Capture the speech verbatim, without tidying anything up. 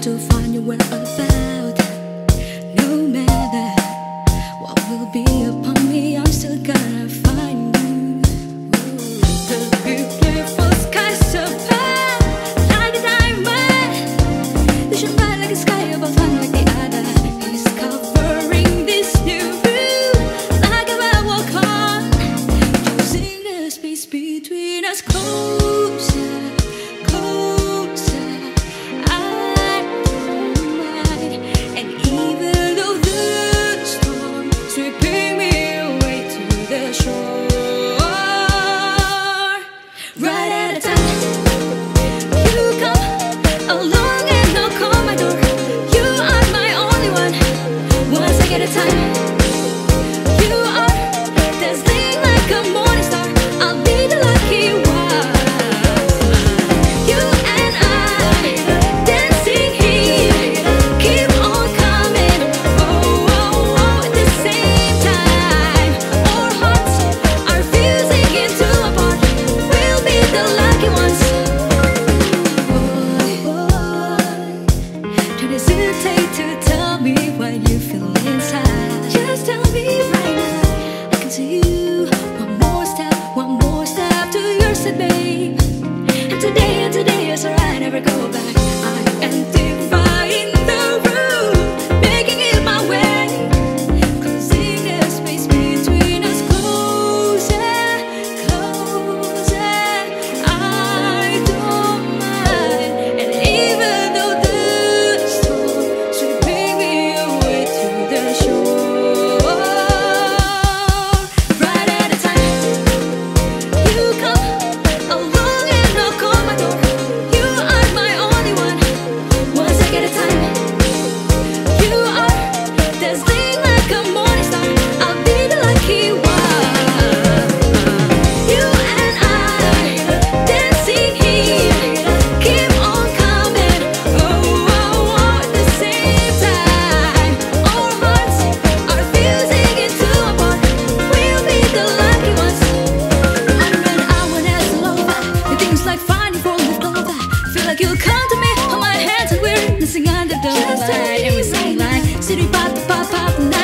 to find your whereabouts. No matter what will be upon me, I'm still gonna find you. The beautiful skies above, like a diamond. They shine bright like a sky above, unlike the other. He's covering this new view, like a I walk on, choosing the space between us closer. Never go back. I am dividing the room, making it my way, closing the space between us closer, closer. I don't mind, and even though the storm sweeping me away to the shore, right at the time you come along and knock on my door. You come to me, hold my hands, and we're dancing under the light, and we sing like city pop, pop, pop.